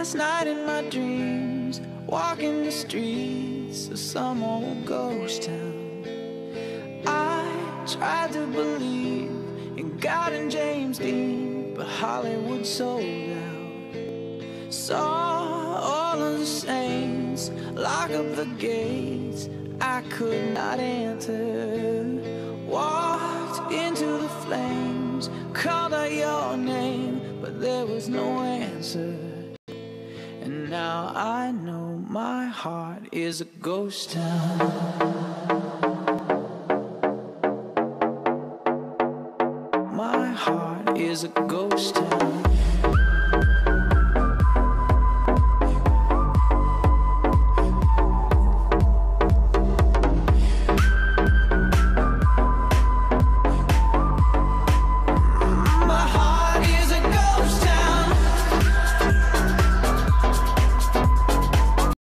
last night in my dreams, walking the streets of some old ghost town. I tried to believe in God and James Dean, but Hollywood sold out. Saw all of the saints lock up the gates I could not enter. Walked into the flames, called out your name, but there was no answer. And now I know my heart is a ghost town. My heart is a ghost town.